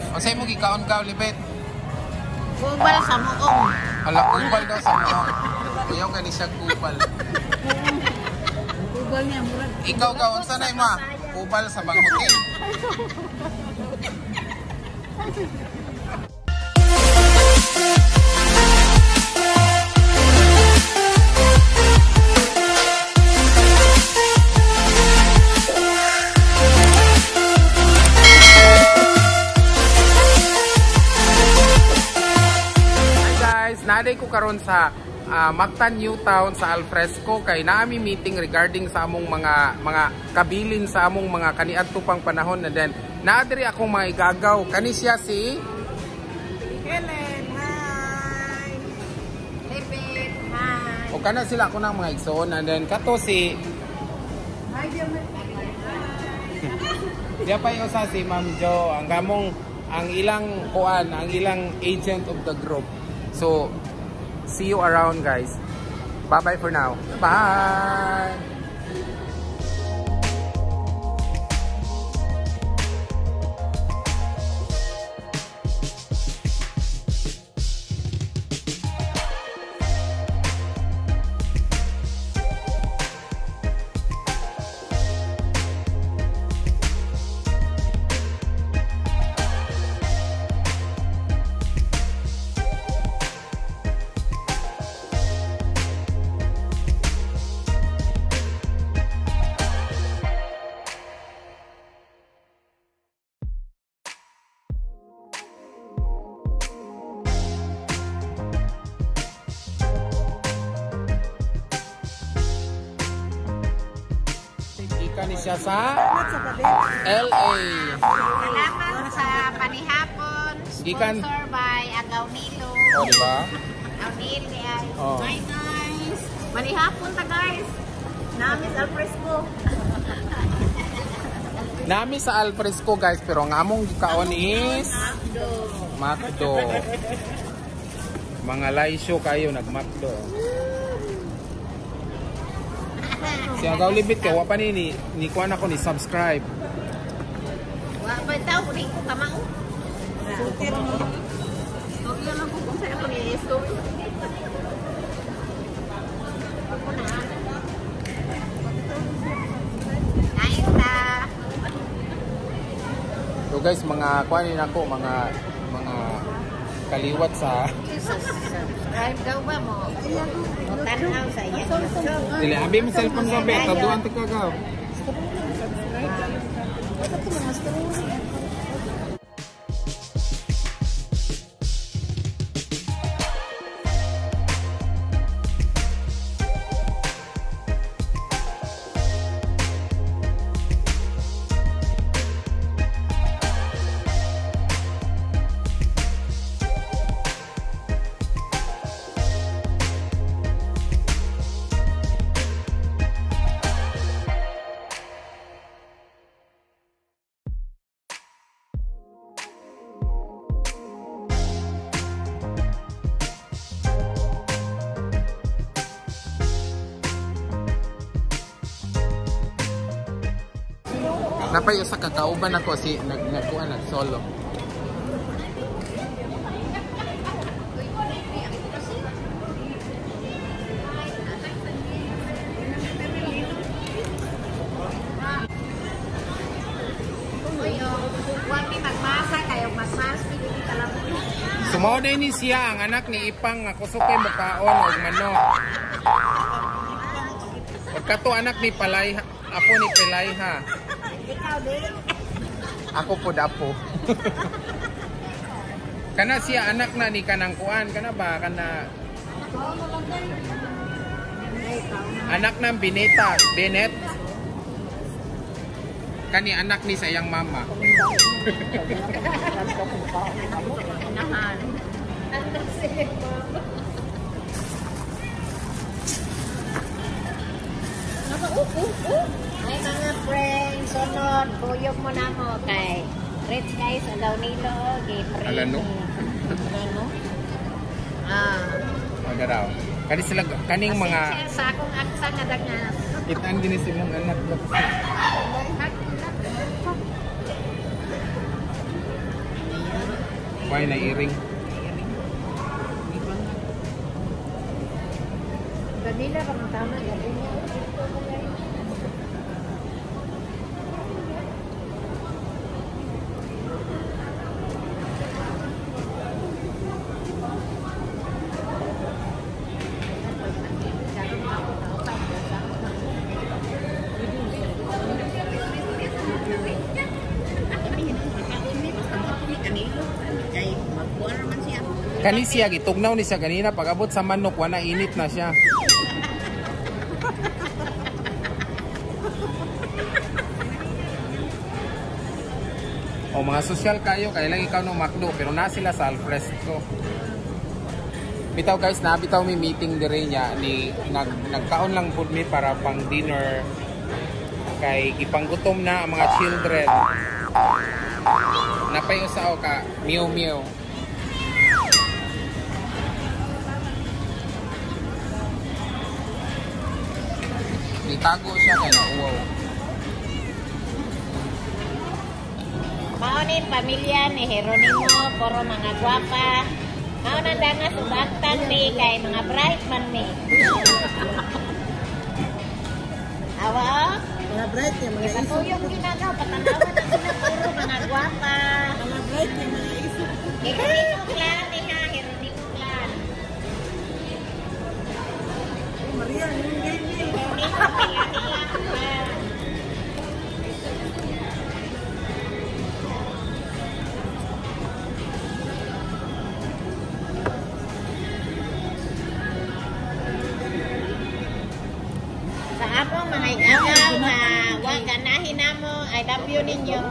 O sa'yo mo gikaon ka, Libet? Kubal sa muong. Hala, kubal daw sa mo. Ayaw ka ni siya kubal. Kubal niya, murag. Ikaw ka, unsa na mo? Kubal sa banghotel. Naday ko karon sa Mactan New Town sa Alfresco kay naami meeting regarding sa among mga kabilin sa among mga kaniadto pang panahon na then naadiri akong mga igagaw kani siya si Helen, hi. Libet, hi. o kana sila ako ng mga igsoon and then kato si Hi, diya pa yung sa si Ma'am Jo ang gamong ang ilang kuan ang ilang agent of the group. So, see you around, guys. Bye-bye for now. Bye! Ni siya sa LA. Salamat sa panihapon. Gikan Sponsor by Agaw Nilo. oh, di ba? Agaw Nilo ay. Oh. Hi guys. Panihapon ta guys. Namis Alfresco. Nami sa Alfresco, guys, pero ang among gikaon is Macdo. Mga laisyo kayo nag-Macdo. Si Agaw Libit ka, wapa ni kuan ako ni subscribe. Wa pa daw rin ko kamao. Super mo. Okay lang kung sa'yo ko ni Yeso. Ako na. Kain ta. So guys, mga kuan din ako, mga kaliwat sa Subscribe daw ba mo? Tanaw sa iya. dili abi mo cellphone ko be, taduan ta kagaw. Napayo sa kakauban ako si nagkuha na solo. Sumaw na ni siya ang anak ni Ipang nga kusukay mukaon og manok. Pagkato anak ni Palay, apo ni Pelayha. Ikaw din. Ako po dapo. Kana siya anak na ni kanang kuan kana ba kana anak ng Bineta, Benet. Kani anak ni sayang mama. May mga friends, sunod, buyog mo na mo kay Rich guys, Agaw Nilo, gay friend. Alano? Alano? Ah. Ano raw? Kani sila kaning mga Sa akong aksa nga dagas. itan din si mong anak. Why na iring? Ganila ka ng tama, ganila. Kani siya, gitugnaw ni siya ganina. Pag abot sa manok, wala init na siya. O mga sosyal kayo, kaya lang ikaw ng McDo. Pero na sila sa alfresco. Bitaw guys, nabitaw mi meeting dire niya. Nagkaon lang po mi para pang dinner. Kay gipanggutom na ang mga children. Napayo sa o ka, meow meow. Itago siya kay nauwaw. Maunin pamilya ni Jeronimo, puro mga gwapa. Maunan nga subaktan ni kay mga bright man ni. Awa? Mga bright yung mga Isa po yung ginagawa, patanawan na sila puro mga gwapa. Mga bright yung mga isip. Jeronimo clan ni ha, Jeronimo clan. Maria, yung game niya. Jeronimo clan. Sa among mga igagaw na wag ganahin namo, I love you ninyo.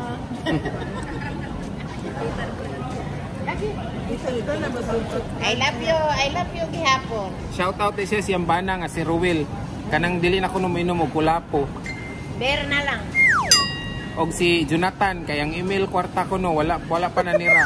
Ito na basutso. I love you gihapon. Shout out siya siyang bana nga si Ruel. Kanang dili na ko numinom og kulapo. Bear na lang. Og si Jonathan kay ang email kwarta ko no wala pa nanira.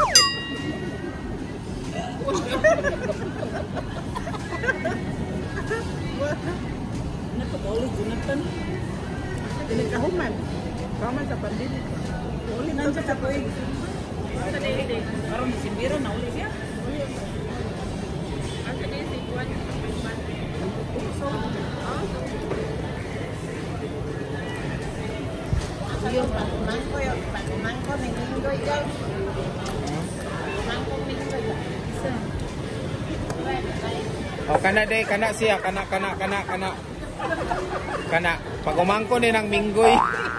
Ano to? Uli, Jonathan. Pinagkahuman. Kaman sa pandili. Uli, nandiyan sa kuig. Parang disimbiro na uli siya. Yung pagumangko, may minggoy daw. Pagumangko, minggoy. Isa. O kana day kana siya kana pag umangko ni ng minggoy.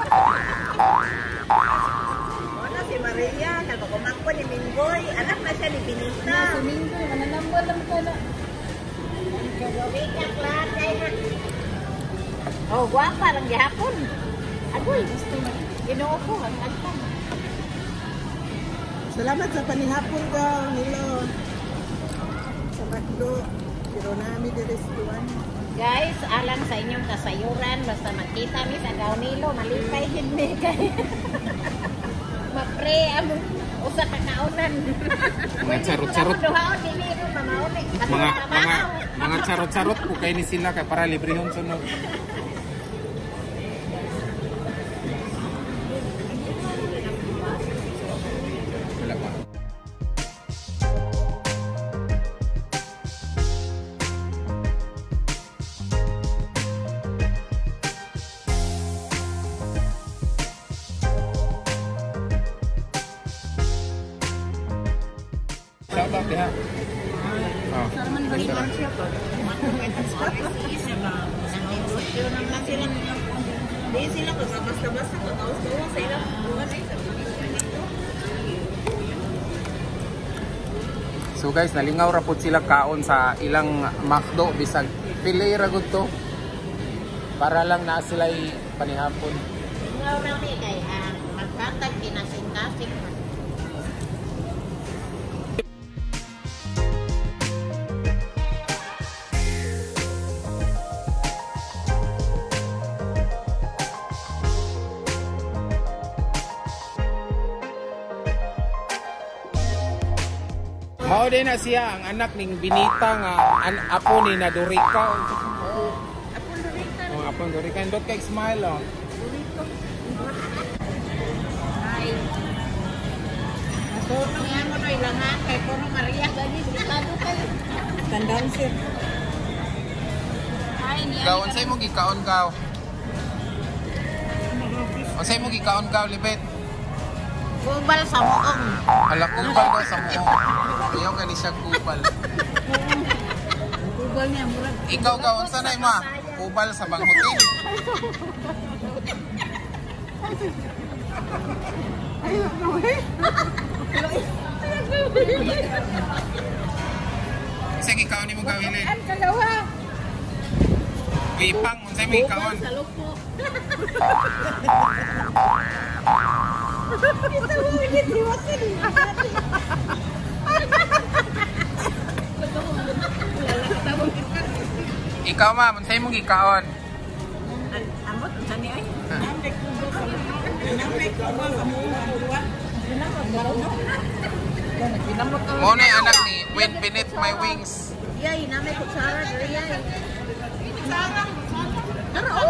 Wala si Maria, nagpagumangko ni Minggoy. Anak na siya ni Binita. Si Minggoy, mananambal lang ka na. Wika, klan, kaya na. Oh, guwapa lang gihapon. Agoy, gusto na. Ginoo ko, ang nagpang. Salamat sa panihapon ka, Nilo. Sa McDo. Pero namin direstuan. Guys, alang sa inyong kasayuran, basta makita mi sa Gaunilo, malipay din mi kay. Mapre, among usa ka kaunan. Mga charot-charot. Duhaon, dili ro mamauli. Mga charot-charot po kay ni sila kay para librehon sunod. Wala pa. Shout out diha. Oh. Balikan siya pa. Yun naman sila. Hindi sila basta-basta kataos-taos sa ilang buwan ay sa So guys, nalingaw ra pud sila kaon sa ilang McDo bisag pili ra gud to. Para lang na sila panihapon. Ngaw na mi kay magkatag kinasing-kasing. Mao din na siya ang anak ning Binita nga apo ni na Dorika. Oh, apon Dorika. Dot kay smile oh. Aso Kaya mo na ilangan kay Puro Maria gani delikado kayo. Tandaan sir. Ay niya. Gaw, unsay mo gikaon gaw? Unsay mo gikaon gaw, Libet? Kubal sa muong. Ala kubal daw sa muong. Ayaw gani siya kubal. Kubal niya murag. Ikaw gaw, unsa na mo? Kubal sa banghutin. Unsay gikaon nimo gaw, Helen? Ang dalawa. Wipang, unsay mo gikaon? Sa lupo. Ikaw ma, unsay mo gikaon? Amot sa ni ay. Namay kubal sa muwa. Mo na yung anak ni Wind Beneath My Wings. Yay, namay kutsara diri yay. Kutsara. Pero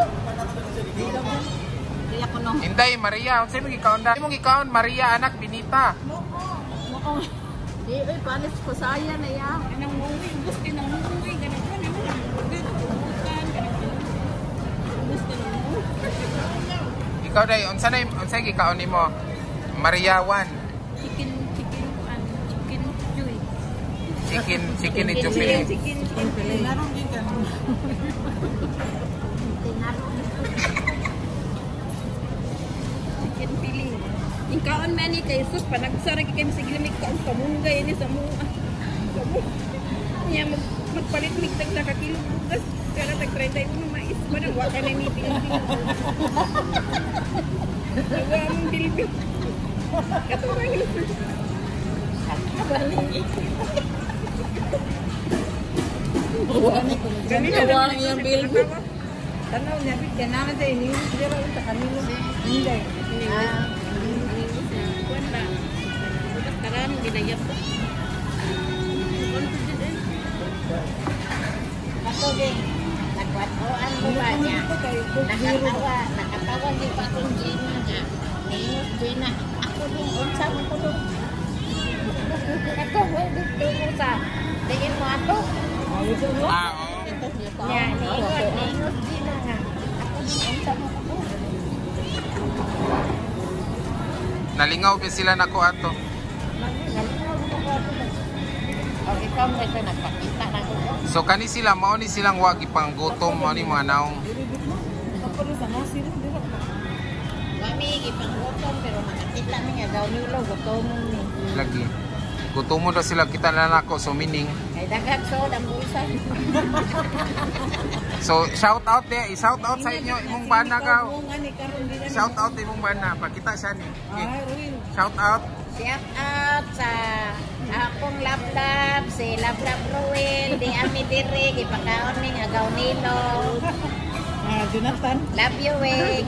Di ako no. Inday, Maria, unsay mo gikaon da? Unsay mo gikaon, Maria anak Binita. Di ay panis ko saya na ya. Anong muwi, gusto nang muwi ganito ni mo. Ikaw day, unsay gikaon nimo? Maria 1. Chicken joy. Chicken ni Jubilee. Chicken pili. Larong gikan. Chicken pili. Ikaon man ni kay sus panagsara kay sa gilimik kaon pamunggay ni sa mua. Niya magpalit mig tag nakakilo bugas. Kaya tag 30 mo mais mo nang wa ka na ni pilipin. Nawa mong pilipin. Katuwa ni. Gani na ang iyang bilbil. Tanaw niya bigyan na natin ini dira sa kanila. Hindi. Wala. Bukas karan ginayap ko. Ako din. Nagwatoan mo ba niya? Nakatawa di pa kung Gina niya. Ngayon, Gina, ako din, unsa mo ko doon. Ako, dito mo sa, tingin mo ato. Ah, oo. Niya, ngayon, Gina nga. Ako din, unsa mo ko doon. Nalingaw ba sila nako ato? O, ikaw mo ito, nagpakita na ko. So kani sila mao ni silang wa gipanggutom mao ni mga naong. Kami, ipanggutom, pero makakita mi nga daw nilo, gutomon ni. Lagi. Gutom daw sila kita na nako so meaning. Kay dagat so, ang bulsan. So shout out shout out sa inyo imong bana gaw. Shout out imong bana, pakita siya ni. Okay. Shout out. Shout out sa akong lablab, si Lablab Ruel, di ami diri, gipakaon mi nga gaw nilo. Jonathan. Love you, Wing.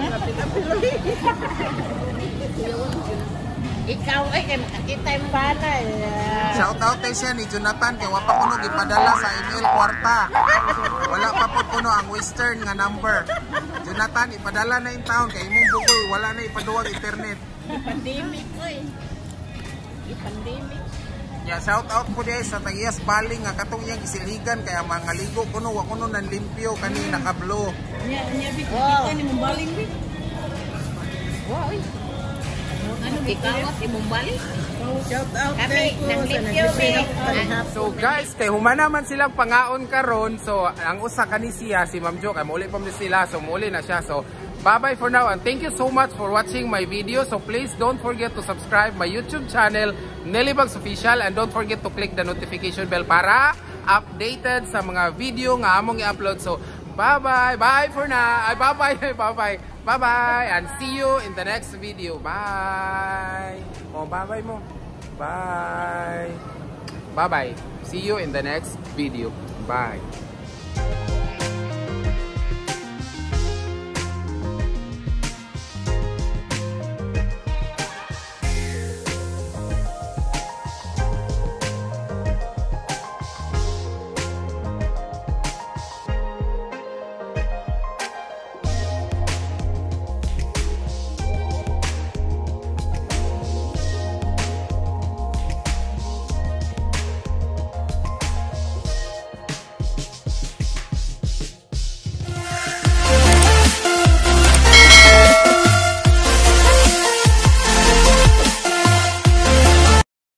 Ikaw ay kay makakita yung bana. Shout out siya ni Jonathan kay wa pa kuno gipadala sa email kwarta. Wala pa pud kuno ang Western nga number. Jonathan ipadala na in town kay imong bugoy wala na ipaduwag internet. Pandemic ko eh. Pandemic. Yeah, shout out po diay sa Tagiyas Baling nga katong iyang isiligan kaya mga ligo kuno wa kuno nan limpyo kani nakablo. Nya bit kita ni mombaling bit. Wow. Ano gikawat imong balik? Shout out Kami nang limpyo mi. So guys, kay humana man silang pangaon karon. So ang usa kani siya si Ma'am Jo kay mauli pa man sila so mauli na siya. So bye-bye for now and thank you so much for watching my video. So please don't forget to subscribe my YouTube channel, Nellybugs Official, and don't forget to click the notification bell para updated sa mga video nga among i-upload. So bye-bye. Bye for now. Ay bye-bye. Bye-bye. Bye-bye and see you in the next video. Bye. Oh, bye-bye mo. Bye. Bye-bye. See you in the next video. Bye.